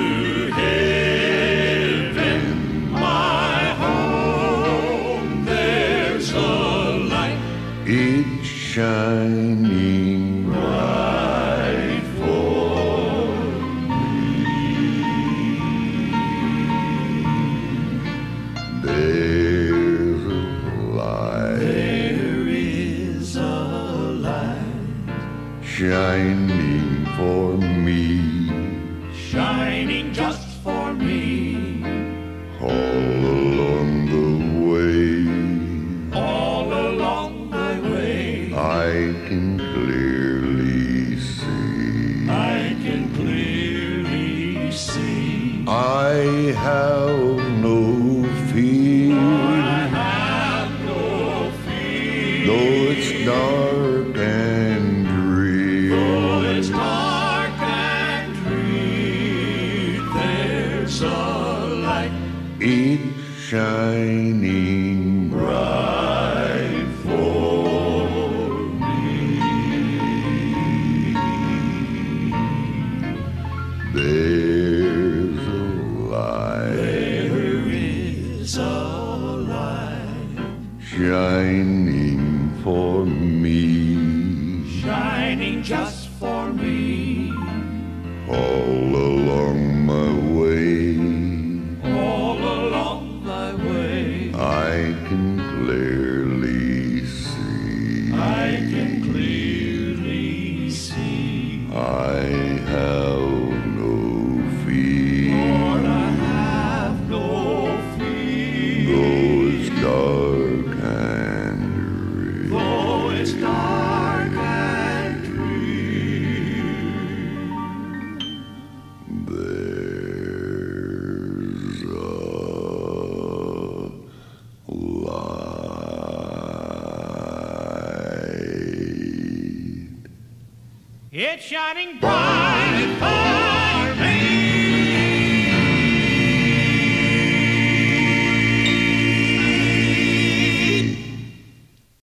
heaven, my home, there's a light. It's shining Bright for there's a light There is a light shining for me, shining just for me. all along the way. All along my way, I can clearly see. I can clearly see. I have no fear, I have no fear. though it's dark and drear. Though it's dark and drear, there's a light It's shining bright for me. There's a light There is a light shining for me, shining just for me. all along my way. All along my way, I can clearly see. I can clearly see. I have no fear, Lord, I have no fear. though it's dark and drear. Though it's dark and drear, There's a light. it's shining bright.